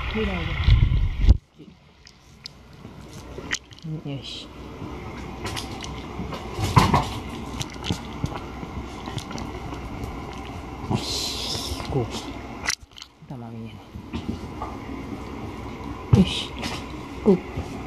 未来で。よし。よし。こう。頭見えない。よし。こう。